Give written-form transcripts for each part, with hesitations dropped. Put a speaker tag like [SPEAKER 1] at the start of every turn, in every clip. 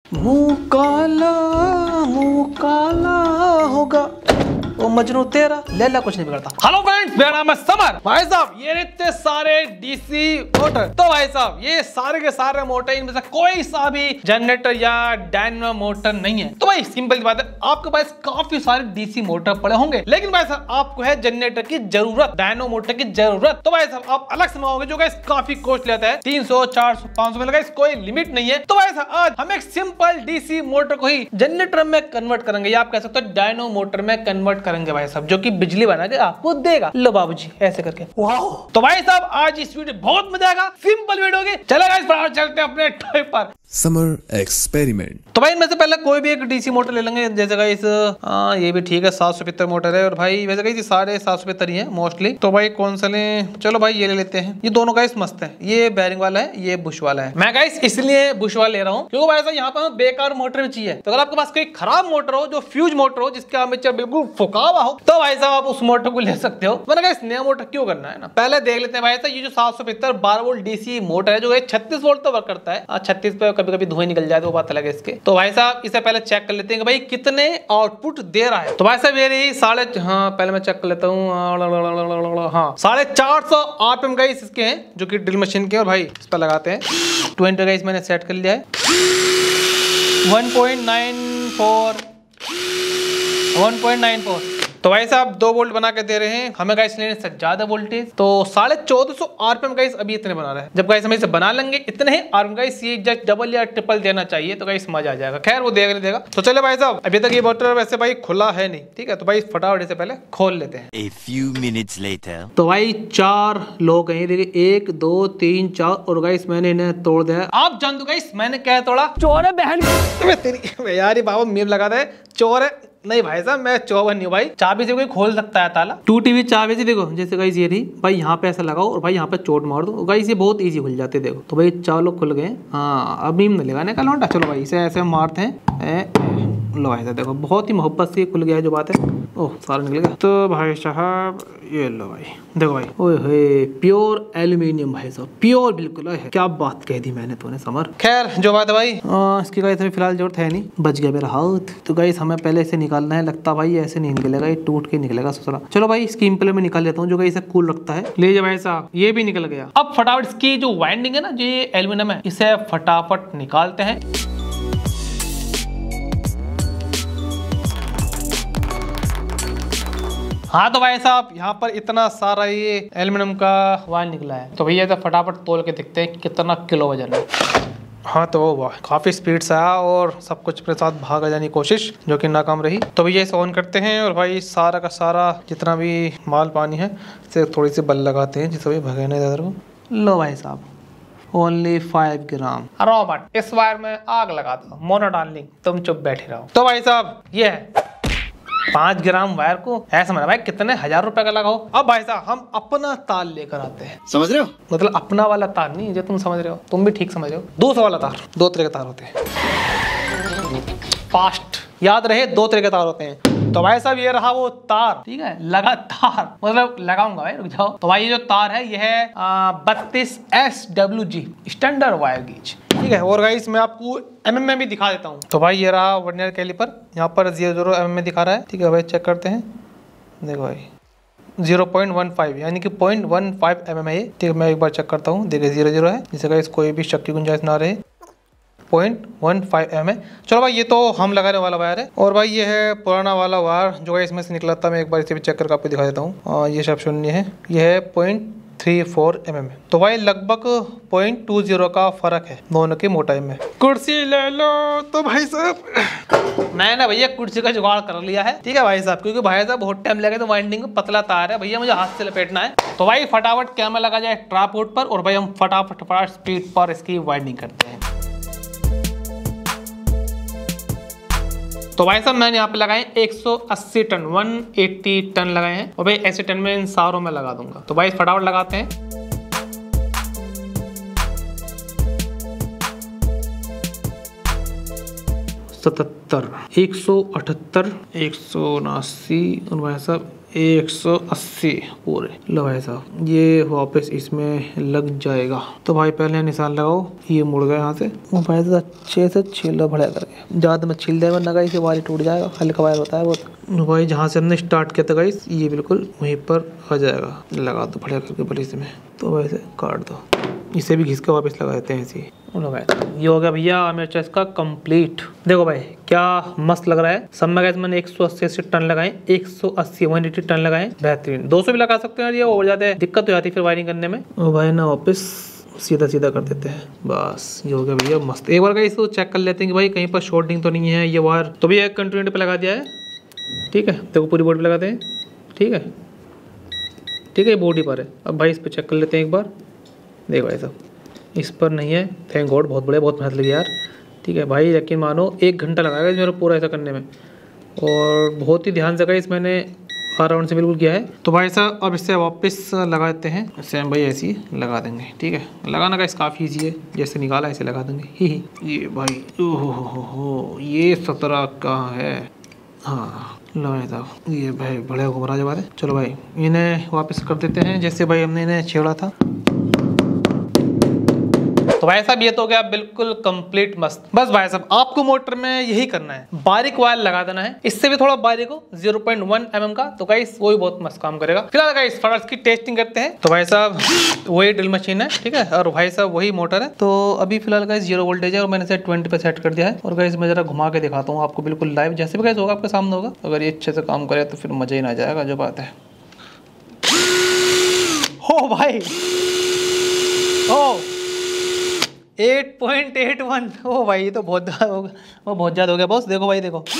[SPEAKER 1] मुँह काला होगा वो मजनू तेरा, लैला कुछ नहीं बिगड़ता। हेलो फ्रेंड्स, मेरा नाम है समर। भाई साहब ये इतने सारे डीसी मोटर, तो भाई साहब ये सारे के सारे मोटर, इनमें से कोई सा भी जनरेटर या डायनामो मोटर नहीं है। तो भाई सिंपल बात है, आपके पास काफी सारे डीसी मोटर पड़े होंगे, लेकिन भाई साहब आपको है जनरेटर की जरूरत, डायनो मोटर की जरूरत। तो भाई साहब आप अलग से मंगाओगे जो गाइस काफी कॉस्ट लेता है, 300 400 500 में, गाइस कोई लिमिट नहीं है। तो भाई साहब आज हम एक सिंपल डीसी मोटर को ही जनरेटर में कन्वर्ट करेंगे, या आप कह सकते हो डायनो मोटर में कन्वर्ट करेंगे भाई साहब, जो कि बिजली बना के आपको देगा। लो बाबूजी ऐसे करके, वाओ। तो भाई साहब आज इस वीडियो बहुत मजा आएगा, सिंपल वीडियो होगी। चलो गाइस फटाफट चलते हैं अपने टॉपिक पर।
[SPEAKER 2] Summer experiment.
[SPEAKER 1] तो भाई इनमें से पहले कोई भी एक डीसी मोटर ले लेंगे, जैसे गाइस ये भी ठीक है, 775 मोटर है, और भाई वैसे गाइस सारे 775 ही है मोस्टली। तो भाई कौन सा लें? चलो भाई ये ले लेते हैं, ये दोनों गाइस मस्त है, ये बैरिंग वाला है, ये बुश वाला है। मैं गाइस इसलिए बुश वाला ले रहा हूँ क्योंकि भाई साहब यहाँ पर बेकार मोटर भी चाहिए। तो अगर आपके पास कोई खराब मोटर हो, जो फ्यूज मोटर हो, जिसका आर्मेचर बिल्कुल फुका हुआ हो, तो भाई साहब आप उस मोटर को ले सकते हो। वरना गाइस नया मोटर क्यों करना है ना। पहले देख लेते हैं भाई साहब ये जो 775 12 वोल्ट डीसी मोटर है, जो 36 वोल्ट तो वर्क करता है, 36 पे कभी कभी धुएं निकल जाए तो बात अलग है इसके। तो भाई साहब इसे पहले चेक कर लेते हैं कि भाई कितने आउटपुट दे रहा है। तो भाई साहब ये रही पहले मैं चेक कर लेता हूँ, 450 आरपीएम गाइस इसके हैं, जो कि ड्रिल मशीन के। और भाई इस पर लगाते हैं 20 गाइस, मैंने सेट कर लिया है 1.94। तो भाई साहब 2 वोल्ट बना के दे रहे हैं हमें गाइस, लेने से ज्यादा वोल्टेज। तो 1450 आरपीएम गाइस अभी इतने बना रहा है। जब गाइस हम इसे बना लेंगे इतने ही आरपीएम गाइस, ये जस्ट डबल या ट्रिपल देना चाहिए, तो गाइस मजा आ जाएगा। खैर वो देगा नहीं देगा। तो चलो भाई साहब अभी तक ये मोटर वैसे भाई खुला है नहीं, ठीक है, तो भाई फटाफट से पहले खोल लेते हैं।
[SPEAKER 3] A few minutes later.
[SPEAKER 1] तो भाई 4 लोग हैं, देखिए 1 2 3 4, और गाइस मैंने इन्हें तोड़ दिया। आप जान दो गाइस मैंने क्या तोड़ा? चोर है बहन तेरी यार, ये बाबा मीम लगा दे, चोर है। नहीं भाई साहब मैं चौवन नहीं हूँ भाई, चाबी से कोई खोल सकता है ताला, टूटी हुई चाबी से। देखो जैसे गाइस ये थी भाई, यहाँ पे ऐसा लगाओ और भाई यहाँ पे चोट मार दो, गाइस ये बहुत इजी खुल जाते। देखो तो भाई 4 लोग खुल गए। हाँ अब मीम नहीं लगाने का लौंडा। चलो भाई इसे ऐसे मारते हैं, लो भाई साहब देखो बहुत ही मोहब्बत से खुल गया है जो बात है। ओह सारा निकल गया। तो भाई साहब ये लो भाई, देखो भाई, ओए होए प्योर एल्यूमिनियम भाई साहब, प्योर बिल्कुल है। क्या बात कह दी मैंने तूने समर। खैर जो बात है भाई इसकी गाइस अभी फिलहाल जरूरत है नहीं, बच गया मेरा हाथ। तो गाइस हमें पहले इसे निकालना है, लगता भाई ऐसे नहीं निकलेगा, ये टूट के निकलेगा ससुरा। चलो भाई इसकी इम्पले में निकाल लेता हूँ, जो गाइस इसे कूल रखता है। ले जा भाई साहब, ये भी निकल गया। अब फटाफट इसकी जो वाइंडिंग है ना, जो ये एल्यूमिनियम है, इसे फटाफट निकालते हैं। हाँ तो भाई साहब यहाँ पर इतना सारा ये एल्यूमिनियम का वायर निकला है। तो भैया तो फटाफट तोल के देखते हैं कितना किलो वजन है। हाँ तो वाह काफ़ी स्पीड से आया और सब कुछ अपने साथ भाग जाने की कोशिश, जो कि नाकाम रही। तो भैया इसे ऑन करते हैं और भाई सारा का सारा जितना भी माल पानी है इसे थोड़ी सी बल लगाते हैं, जिससे भाई भगे नहीं ज़्यादा को। लो भाई साहब ओनली 5 ग्राम। रॉबर्ट इस वायर में आग लगा दो, मोनो डार्लिंग तुम चुप बैठे रहो। तो भाई साहब ये है 5 ग्राम वायर को ऐसा मैंने भाई कितने 1000 रुपए का लगाओ। अब भाई साहब हम अपना तार लेकर आते हैं, समझ रहे हो? मतलब अपना वाला तार नहीं, जो तुम समझ रहे हो, तुम भी ठीक समझ रहे हो। 200 वाला तार, 2 तरह के तार होते हैं, फास्ट याद रहे, 2 तरह के तार होते हैं। तो भाई साहब ये रहा वो तार, ठीक है, लगातार मतलब लगाऊंगा भाई, रुक जाओ। तो भाई ये जो तार है ये है 32 SWG स्टैंडर्ड वायर गेज, ठीक है। और गाइस मैं आपको mm में भी दिखा देता हूँ। तो भाई ये रहा वर्नियर कैलिपर, यहाँ पर 0 mm में दिखा रहा है, ठीक है भाई। चेक करते हैं, देखो भाई 0.15 यानी कि 0.15 mm है ये, ठीक है। मैं एक बार चेक करता हूँ, देखिए 0 है, जिससे गाइस कोई भी शक की गुंजाइश ना रहे। 0.15 mm है। चलो भाई ये तो हम लगाने वाला वायर है। और भाई ये है पुराना वाला वायर जो है इसमें से निकला था, मैं एक बार इसे भी चेक करके आपको दिखा देता हूँ। ये सब शून्य है, ये है 0.34 mm। तो भाई लगभग 0.20 का फर्क है दोनों की मोटाई में। कुर्सी ले लो। तो भाई साहब मैंने भैया कुर्सी का जुगाड़ कर लिया है, ठीक है भाई साहब, क्योंकि भाई साहब बहुत टाइम लगे, तो वाइंडिंग में पतला तार है भैया, मुझे हाथ से लपेटना है। तो भाई फटाफट कैमरा लगा जाए ट्रापॉड पर, और भाई हम फटाफट स्पीड पर इसकी वाइंडिंग करते हैं। तो भाई साहब मैंने यहाँ पे लगाए 180 टन, 180 टन लगाए हैं, और भाई ऐसे टन में इन सारों में लगा दूंगा। तो भाई फटाफट लगाते हैं। सतहत्तर, 178, 179, और भाई साहब 180 पूरे। लो भाई साहब ये वापस इसमें लग जाएगा। तो भाई पहले निशान लगाओ, ये मुड़ गया यहाँ से। वो भाई साहब अच्छे से छीलो बढ़िया करके, ज़्यादा मत छील दे वरना गाइस ये वायर टूट जाएगा, हल्का वायर होता है बहुत। भाई जहाँ से हमने स्टार्ट किया था गाइस ये बिल्कुल वहीं पर आ जाएगा। लगा दो बढ़िया करके बड़ी से में, तो वैसे काट दो, इसे भी घिस के वापस लगा देते हैं ऐसे ही। ये हो गया भैया आर्मेचर इसका कंप्लीट। देखो भाई क्या मस्त लग रहा है। सब में गाइस मैंने 180 टन लगाए, 180 180 टन लगाए, बेहतरीन। 200 भी लगा सकते हैं, ये और ज्यादा दिक्कत हो जाती है फिर वायरिंग करने में। और भाई ना वापस सीधा सीधा कर देते हैं, बस ये हो गया भैया मस्त। एक बार गाइस इसको चेक कर लेते हैं कि भाई कहीं पर शॉर्टिंग तो नहीं है। ये वायर तो भैया कंटिन्यूटी पे लगा दिया है, ठीक है। देखो पूरी बोर्ड पे लगाते हैं, ठीक है ठीक है, ये बोर्ड ही पर है। अब भाई इस पर चेक कर लेते हैं एक बार। देखो भाई साहब इस पर नहीं है, थैंक गॉड, बहुत बढ़िया, बहुत मेहनत लगी यार, ठीक है भाई। यकीन मानो 1 घंटा लगाएगा मेरा पूरा ऐसा करने में, और बहुत ही ध्यान से गाइस मैंने अराउंड से बिल्कुल किया है। तो भाई साहब अब इससे वापस लगा देते हैं, सेम भाई ऐसे ही लगा देंगे, ठीक है। लगाना गाइस काफ़ी ईजी है, जैसे निकाला ऐसे लगा देंगे ही। ये भाई ओहो ये 17 कहाँ है, हाँ लो भाई साहब ये भाई बढ़िया घुमा जब है। चलो भाई इन्हें वापस कर देते हैं जैसे भाई हमने इन्हें छेड़ा था। तो भाई साहब ये तो हो गया बिल्कुल कंप्लीट मस्त। बस भाई साहब आपको मोटर में यही करना है, बारीक वायर लगा देना है, इससे भी थोड़ा बारीक हो 0.1 mm का, तो गाइस वो ही बहुत मस्त काम करेगा। फिलहाल गाइस फटाफट इसकी टेस्टिंग करते हैं। तो भाई साहब वही ड्रिल मशीन है, ठीक है, और भाई साहब वही मोटर है। तो अभी फिलहाल गाइस 0 वोल्टेज है और मैंने इसे 20 पे सेट कर दिया है। और गाइस मैं जरा घुमा के दिखाता हूँ आपको बिल्कुल लाइव, जैसे भी गाइस होगा आपके सामने होगा। अगर ये अच्छे से काम करे तो फिर मजा ही ना जाएगा, जो बात है। हो भाई ओ 8.81, ओ भाई ये तो बहुत ज़्यादा हो गया, वो बहुत ज़्यादा हो गया बॉस। देखो भाई देखो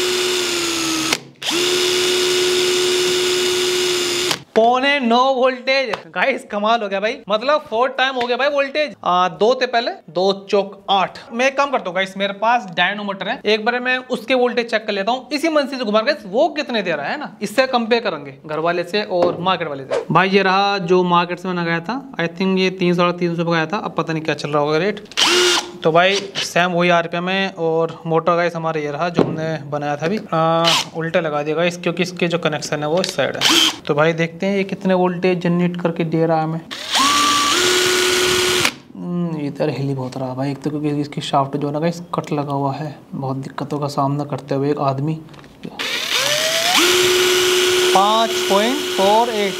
[SPEAKER 1] 9.9 वोल्टेज गाइस, कमाल हो गया भाई। मतलब 4 टाइम हो गया भाई वोल्टेज। 2 थे पहले, 2 चौक 8। मैं एक काम करता हूँ गाइस, मेरे पास डायनोमीटर है, एक बार मैं उसके वोल्टेज चेक कर लेता हूँ इसी मंसी से घुमा के, वो कितने दे रहा है ना, इससे कंपेयर करेंगे घर वाले से और मार्केट वाले से। भाई ये रहा जो मार्केट से मैंने गया था, आई थिंक ये 300-350 गया था, अब पता नहीं क्या चल रहा होगा रेट। तो भाई सेम वही RPM है। और मोटर गाइस हमारे ये रहा जो हमने बनाया था अभी, उल्टा लगा दिया गाइस क्योंकि इसके जो कनेक्शन है वो इस साइड है। तो भाई देखते हैं ये कितने वोल्टेज जनरेट करके दे रहा है हमें। इधर हिली बहुत रहा भाई, एक तो क्योंकि इसकी शाफ्ट जो है ना गाइस कट लगा हुआ है, बहुत दिक्कतों का सामना करते हुए एक आदमी। 5.48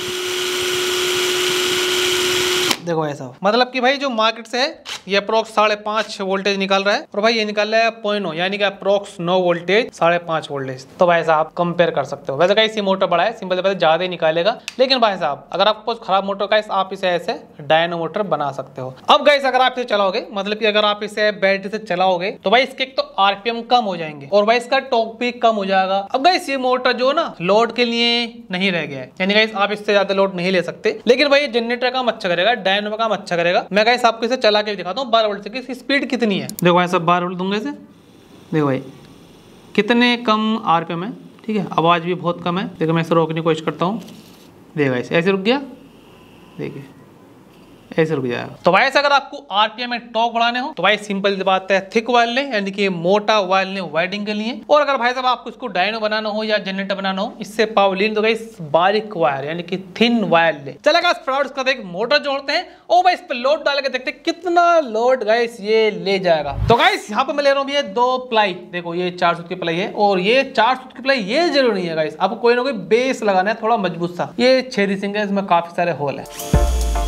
[SPEAKER 1] देखो ऐसा, मतलब कि भाई जो मार्केट से है ये अप्रोक्स 5.5 वोल्टेज निकाल रहा है, और भाई ये निकाल रहा है 0.9, यानी कि अप्रोक्स 9 वोल्टेज 5.5 वोल्टेज। तो भाई साहब कंपेयर कर सकते हो। वैसे गाइस ये मोटर बड़ा है, सिंपल से ज्यादा ही निकालेगा, लेकिन भाई साहब अगर आपको खराब मोटर का आप इसे ऐसे डायनो मोटर बना सकते हो। अब गाइस अगर आप इसे चलाओगे, मतलब कि अगर आप इसे बैटरी से चलाओगे तो भाई इसके एक तो RPM कम हो जाएंगे और भाई इसका टॉर्क भी कम हो जाएगा। अब गाइस ये मोटर जो ना लोड के लिए नहीं रह गया है, यानी गाइस आप इससे ज्यादा लोड नहीं ले सकते, लेकिन भाई जनरेटर काम अच्छा करेगा, डायनो में काम अच्छा करेगा। मैं गाइस आपको इसे चला के दिखाता हूँ 12 वोल्ट से कि इसकी स्पीड कितनी है। देखो भाई सब 12 वोल्ट दूंगा इसे, देखो भाई कितने कम RPM है, ठीक है। आवाज़ भी बहुत कम है। देखो मैं इसे रोकने की कोशिश करता हूँ, देखो ऐसे रुक गया, देखिए ऐसे रुक जाएगा। तो भाई अगर आपको RPM में टॉर्क बढ़ाने हो तो भाई सिंपल सी बात है, थिक वायर लें, यानी कि मोटा वायर लें वाइडिंग के लिए। और अगर भाई साहब आपको इसको डायनो बनाना हो या जनरेटर बनाना हो, इससे पावर लेन तो गाइस बारीक वायर यानी कि थिन वायर ले। चलेगा फ्रॉड इसका देख मोटर जोड़ते हैं और भाई इस पे लोड डाल के देखते हैं कितना लोड गाइस ये ले जाएगा। तो गाइस यहाँ पे मैं ले रहा हूँ ये 2 प्लाई, देखो ये 4 सूत की प्लाई है, और ये 4 सूत की प्लाई ये जरूरी नहीं है गाइस, आपको कोई ना कोई बेस लगाना है थोड़ा मजबूत सा। ये 6 रिसिंग है, इसमें काफी सारे होल है।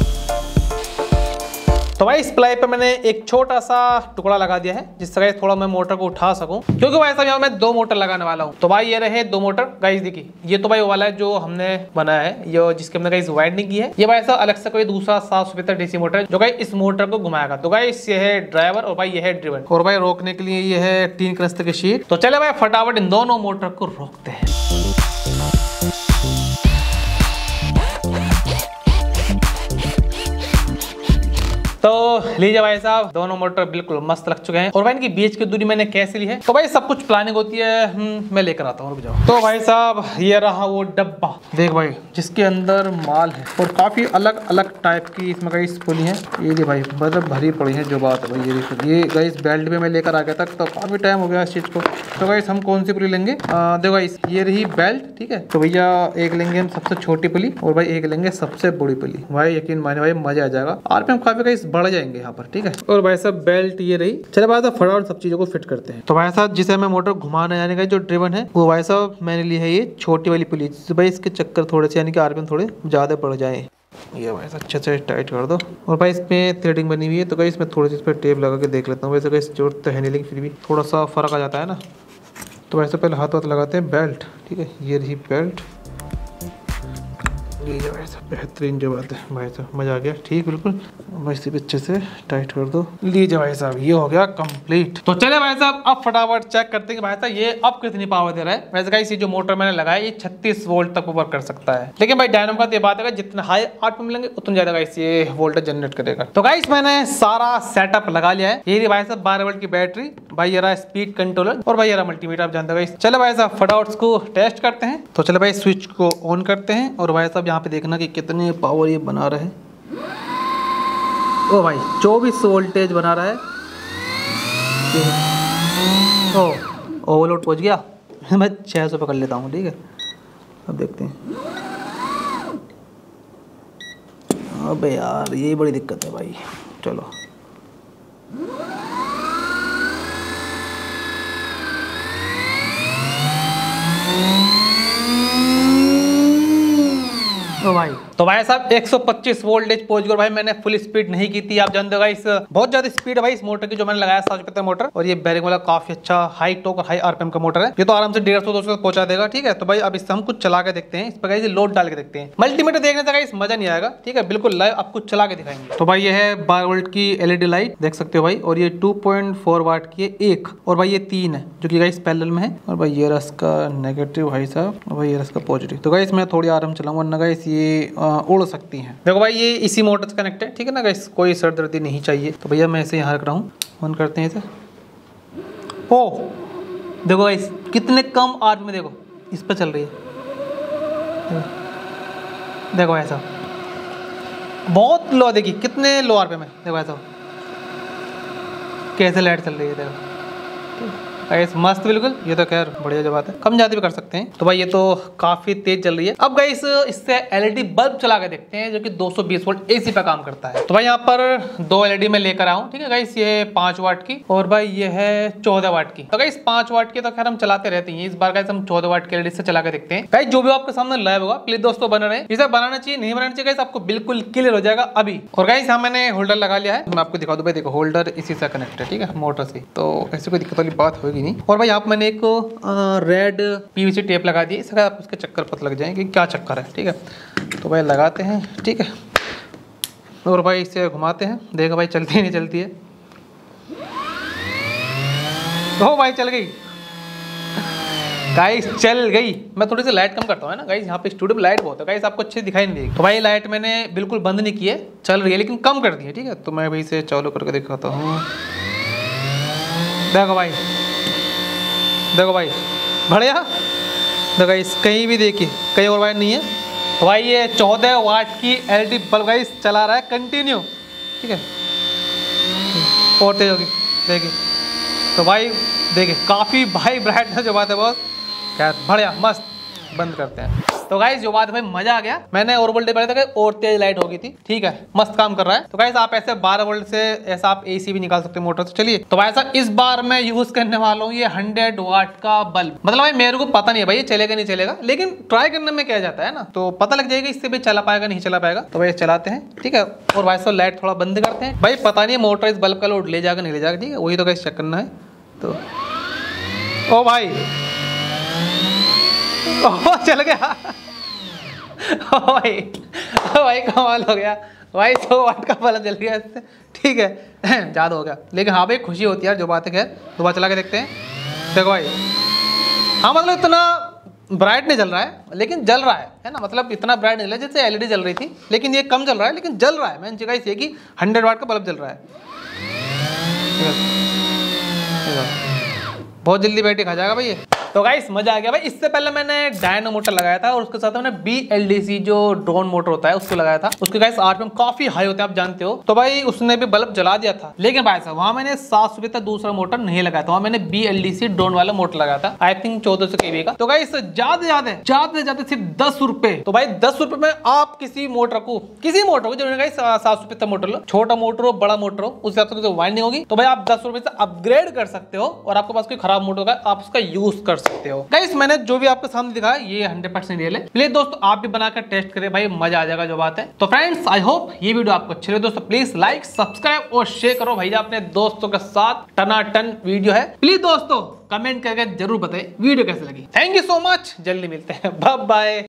[SPEAKER 1] तो भाई इस प्लाई पे मैंने एक छोटा सा टुकड़ा लगा दिया है जिससे गाइस थोड़ा मैं मोटर को उठा सकूं, क्योंकि भाई साहब यहाँ मैं 2 मोटर लगाने वाला हूँ। तो भाई ये रहे 2 मोटर गाइस, देखिए ये तो भाई वो वाला है जो हमने बनाया है, ये जिसके हमने गाइस वाइंडिंग की है। ये भाई साहब अलग से कोई दूसरा 775 DC मोटर है जो गाइस इस मोटर को घुमाएगा। तो गाइस ये है ड्राइवर और भाई ये है ड्रिवन, और भाई रोकने के लिए ये है 3 क्रस्ट की शीट। तो चले भाई फटाफट इन दोनों मोटर को रोकते हैं। तो लीजिए भाई साहब, दोनों मोटर बिल्कुल मस्त लग चुके हैं। और भाई इनकी बीच की दूरी मैंने कैसे ली है, तो भाई सब कुछ प्लानिंग होती है, मैं लेकर आता हूँ, रुक जाओ। तो भाई साहब ये रहा वो डब्बा, देख भाई, जिसके अंदर माल है और काफी अलग अलग टाइप की इसमें गाइस पुली है। ये भाई मतलब भरी पड़ी है जो बात है भाई। ये देखो, ये गाइस बेल्ट पे मैं लेकर आ गया था, तो काफी टाइम हो गया इस चीज को। तो गाइस हम कौन सी पुली लेंगे, देखो गाइस ये रही बेल्ट, ठीक है। तो भैया एक लेंगे हम सबसे छोटी पुली, और भाई एक लेंगे सबसे बड़ी पुली। भाई यकीन माने भाई मजा आ जाएगा, आरपीएम काफी गाइस बढ़ जाएंगे यहाँ पर, ठीक है। और भाई साहब बेल्ट ये रही। चलो भाई साहब फटाफट सब चीजों को फिट करते हैं। तो भाई साहब जिसे हमें मोटर घुमाने जाने का जो ड्रिवन है, वो भाई साहब मैंने ली है ये छोटी वाली पुली, भाई इसके चक्कर थोड़े से यानी कि आरपीएम थोड़े ज्यादा बढ़ जाए। ये भाई अच्छे से टाइट कर दो। और भाई इसमें थ्रेडिंग बनी हुई है, तो भाई इसमें थोड़ी सी इस पर टेप लगा के देख लेता हूँ। वैसे इस जरूरत तो है नहीं, लेकिन फिर भी थोड़ा सा फर्क आ जाता है ना। तो वैसे पहले हाथ वाथ लगाते हैं बेल्ट, ठीक है। ये रही बेल्ट, लीजिए भाई साहब, बेहतरीन जो बात है भाई साहब, मजा आ गया, ठीक बिल्कुल। बस इसे अच्छे से टाइट कर दो। लीजिए भाई साहब ये हो गया कंप्लीट। तो चले भाई साहब अब फटाफट चेक करते हैं कि भाई साहब ये अब कितनी पावर दे रहा है। वैसे गाइस ये जो मोटर मैंने लगाया ये 36 वोल्ट तक वर्क कर सकता है, लेकिन भाई डायनामो का ये बात है जितना हाई आरपीएम मिलेंगे उतना ज्यादा गाइस ये वोल्टेज जनरेट करेगा। तो गाइस मैंने सारा सेटअप लगा लिया है। ये भाई साहब 12 वोल्ट की बैटरी, भाई ये रहा स्पीड कंट्रोलर, और भाई ये रहा मल्टीमीटर, आप जानते हो गाइस। चलो भाई साहब फटाफट इसको टेस्ट करते हैं। तो चलो भाई स्विच को ऑन करते हैं, और भाई साहब यहाँ पे देखना कि कितने पावर ये बना रहा है। ओ भाई 24 वोल्टेज बना रहा है। ओ ओवरलोड पहुंच गया। मैं 600 पे कर लेता हूँ, ठीक है। अब देखते हैं। अबे यार ये बड़ी दिक्कत है भाई। चलो तो भाई साहब 125 वोल्टेज पहुंच गया भाई। मैंने फुल स्पीड नहीं की थी, आप जानते हो गाइस बहुत ज्यादा स्पीड है भाई इस मोटर की जो मैंने लगाया 775 मोटर। और ये बेरिंग वाला काफी अच्छा हाई टॉर्क और हाई आरपीएम का मोटर है। ये तो आराम से 150-200 तक पहुंचा देगा, ठीक है। तो भाई अब इससे हम कुछ चला के देखते हैं, इस पर गाइस लोड डाल के देखते हैं। मल्टीमीटर देखने से गाइस मजा नहीं आएगा, ठीक है, बिल्कुल लाइव आपको चला के दिखाएंगे। तो भाई ये है 12 वोल्ट की एलईडी लाइट, देख सकते हो भाई। और ये 2.4 वाट की है एक, और भाई ये 3 है जो कि गाइस पैरेलल में है। और भाई ये रहा इसका नेगेटिव भाई साहब, और भाई ये रहा इसका पॉजिटिव। तो गाइस मैं थोड़ी आराम चलाऊंगा, वरना गाइस ये उड़ सकती है। देखो भाई ये इसी मोटर से कनेक्ट है, ठीक है ना गाइस, कोई सरदर्दी नहीं चाहिए। तो भैया मैं इसे यहाँ रख रहा हूँ, ऑन करते हैं इसे। ओ देखो गाइस कितने कम आरपीएम में, देखो इस पर चल रही है। देखो ऐसा बहुत लो, देखिए कितने लो आरपीएम में, देखो ऐसा कैसे लाइट चल रही है, देखो गाइस मस्त बिल्कुल। ये तो खैर बढ़िया जो बात है, कम ज्यादा भी कर सकते हैं। तो भाई ये तो काफी तेज चल रही है। अब गाइस इससे एलईडी बल्ब चला के देखते हैं जो कि 220 वोल्ट एसी पे काम करता है। तो भाई यहाँ पर 2 एलईडी में लेकर आऊँ, ठीक है गाइस। ये 5 वाट की, और भाई ये है 14 वाट की। तो गाइस 5 वाट की तो खैर हम चलाते रहते हैं, इस बार गाइस हम 14 वाट की एलईडी से चला के देखते हैं। गाइस जो भी आपके सामने लाइव होगा प्लीज दोस्तों बना रहे, इसे बनाना चाहिए नहीं बनाना चाहिए गाइस, आपको बिल्कुल क्लियर हो जाएगा अभी। और गाइस यहाँ मैंने होल्डर लगा लिया है, मैं आपको दिखा दूं भाई, देखो होल्डर इसी से कनेक्ट है, ठीक है, मोटर से। तो ऐसी कोई दिक्कत वाली बात होगी नहीं। और भाई यहाँ मैंने एक रेड पीवीसी टेप लगा दी, इससे आप उसके चक्कर पता लग जाएंगे कि क्या चक्कर है, ठीक है। तो भाई लगाते हैं, ठीक है। और भाई इसे घुमाते हैं, देखो भाई चलती है नहीं चलती है। ओ भाई चल गई गाइस, चल गई। मैं थोड़ी सी लाइट कम करता हूँ ना गाइस, यहाँ पे स्टूडियो में लाइट बहुत है गाइस, आपको अच्छे दिखाई नहीं देगी। तो भाई लाइट मैंने बिल्कुल बंद नहीं की है, चल रही है लेकिन कम कर दी है, ठीक है। तो मैं भाई इसे चालू करके दिखाता हूँ, देखो भाई, देखो भाई बढ़िया। देखो गाइस कहीं भी देखिए कहीं और वायर नहीं है। तो भाई ये 14 वाट की एलईडी बल्ब गाइस चला रहा है कंटिन्यू, ठीक है। और तेज होगी देखिए। तो भाई देखिए काफ़ी भाई ब्राइट है जो बात है बहुत, खैर बढ़िया मस्त। बंद करते हैं। तो गाइस जो बात है भाई मजा आ गया। मैंने और वोल्टेज बढ़ाया था और तेज लाइट हो गई थी, ठीक है, मस्त काम कर रहा है। तो गाइस आप ऐसे 12 वोल्ट से ऐसा आप एसी भी निकाल सकते हैं मोटर से। चलिए तो भाई साहब इस बार मैं यूज करने वाला हूँ ये 100 वाट का बल्ब। मतलब भाई मेरे को पता नहीं है भाई ये चलेगा नहीं चलेगा, लेकिन ट्राई करने में क्या जाता है ना, तो पता लग जाएगा इससे भी चला पाएगा नहीं चला पाएगा। तो भाई चलाते हैं, ठीक है। और भाई साहब लाइट थोड़ा बंद करते हैं। भाई पता नहीं मोटर इस बल्ब का लोड ले जाएगा नहीं ले जाएगा, ठीक है, वही तो गाइस चेक करना है। तो ओ भाई ओ चल गया भाई कमाल हो गया भाई, 100 वाट का बल्ब जल गया इससे, ठीक है ज़्यादा हो गया, लेकिन हाँ भाई खुशी होती है यार जो बात है। खैर दोबारा चला के देखते हैं। देखो भाई हाँ मतलब इतना ब्राइट नहीं जल रहा है लेकिन जल रहा है ना, मतलब इतना ब्राइट नहीं जल रहा जैसे एलईडी जल रही थी, लेकिन ये कम जल रहा है लेकिन जल रहा है। मैंने जगह ये कि 100 वाट का बल्ब जल रहा है। बहुत जल्दी बैटरी खा जाएगा भाई ये। तो गाइस मजा आ गया भाई। इससे पहले मैंने डायनो मोटर लगाया था और उसके साथ मैंने BLDC जो ड्रोन मोटर होता है उसको लगाया था। उसके गाइस RPM काफी हाई होते हैं, आप जानते हो। तो भाई उसने भी बल्ब जला दिया था, लेकिन भाई साहब वहां मैंने 700 रुपये तक दूसरा मोटर नहीं लगाया था, वहां मैंने BLDC ड्रोन वाला मोटर लगाया था, आई थिंक 1400 kV का। तो गाइस ज्यादा सिर्फ 10 रुपए। तो भाई 10 रुपए में आप किसी मोटर को जो 700 रुपये तक मोटर लो, छोटा मोटर हो बड़ा मोटर हो, उस हिसाब से वाइंडिंग होगी, तो भाई आप 10 रुपए से अपग्रेड कर सकते हो और आपके पास कोई खराब मोटर होगा आप उसका यूज कर सकते हो। गाइस मैंने जो भी आपके सामने दिखाया ये 100% रियल है। प्लीज दोस्तों आप भी बनाकर टेस्ट करें भाई, मजा आ जाएगा जो बात है। तो फ्रेंड्स आई होप ये वीडियो आपको अच्छी लगे दोस्तों, प्लीज लाइक सब्सक्राइब और शेयर करो भैया अपने दोस्तों के साथ। टनाटन वीडियो है, प्लीज दोस्तों कमेंट करके जरूर बताएं वीडियो कैसे लगी। थैंक यू सो मच, जल्दी मिलते हैं, बाय बाय।